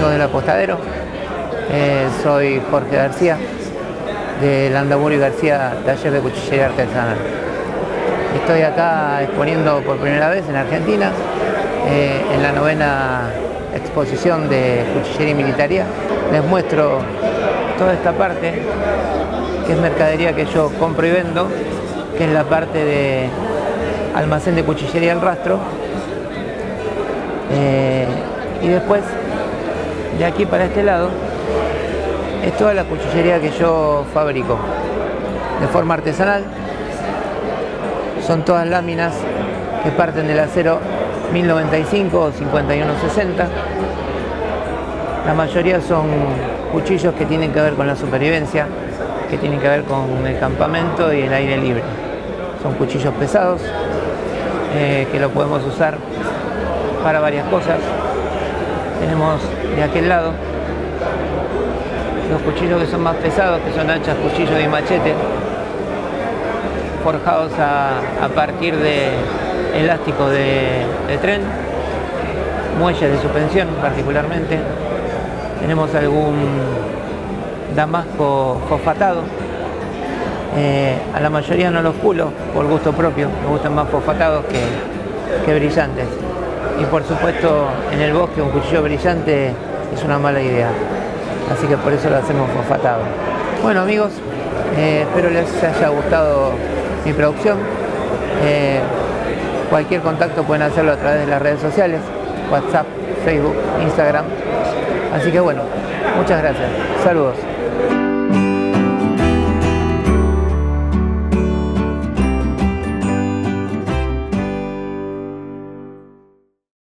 amigos del apostadero. Soy Jorge García, de Landaburu García, taller de cuchillería artesanal. Estoy acá exponiendo por primera vez en Argentina, en la 9ª exposición de cuchillería y militaría. Les muestro toda esta parte, que es mercadería que yo compro y vendo, que es la parte de almacén de cuchillería al rastro. Y después, de aquí para este lado, es toda la cuchillería que yo fabrico de forma artesanal. Son todas láminas que parten del acero 1095 o 5160. La mayoría son cuchillos que tienen que ver con la supervivencia, que tienen que ver con el campamento y el aire libre. Son cuchillos pesados que lo podemos usar para varias cosas. Tenemos de aquel lado los cuchillos que son más pesados, que son hachas, cuchillos y machete, forjados a partir de elásticos de tren, muelles de suspensión particularmente. Tenemos algún damasco fosfatado. A la mayoría no los pulo por gusto propio, me gustan más fosfatados que brillantes. Y por supuesto, en el bosque un cuchillo brillante es una mala idea, así que por eso lo hacemos fosfatado. Bueno amigos, espero les haya gustado mi producción. Cualquier contacto pueden hacerlo a través de las redes sociales, WhatsApp, Facebook, Instagram. Así que bueno, muchas gracias. Saludos.